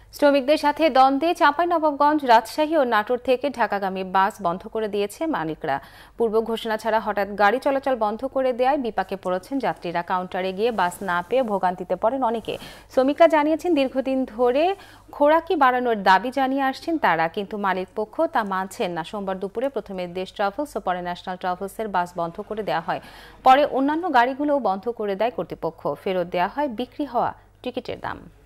শ্রমিকদের সাথে দ্বন্দ্বে চাঁপাইনবাবগঞ্জ, রাজশাহী ও নাটোর থেকে ঢাকাগামী বাস বন্ধ করে দিয়েছে মালিকরা। পূর্ব ঘোষণা ছাড়া হঠাৎ গাড়ি চলাচল বন্ধ করে দেওয়ায় বিপাকে পড়েছেন যাত্রীরা। কাউন্টারে গিয়ে বাস না পেয়ে ভোগান্তিতে পড়েন অনেকে। শ্রমিকরা জানিয়েছেন দীর্ঘদিন ধরে খোরাকি বাড়ানোর দাবি জানিয়ে আসছেন তারা, কিন্তু মালিক পক্ষ তা মানছেন না। সোমবার দুপুরে প্রথমে দেশ ট্রাভেলস ও পরে ন্যাশনাল ট্রাভেলসের বাস বন্ধ করে দেওয়া হয়। পরে অন্যান্য গাড়িগুলোও বন্ধ করে দেয় কর্তৃপক্ষ। ফেরত দেওয়া হয় বিক্রি হওয়া টিকিটের দাম।